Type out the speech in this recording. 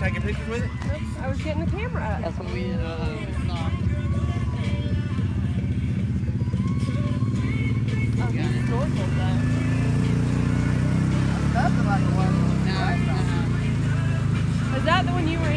taking pictures with it? Nope, I was getting the camera. That's what we saw. Oh, he's snorkeling though. That's like the one. Is that the one you were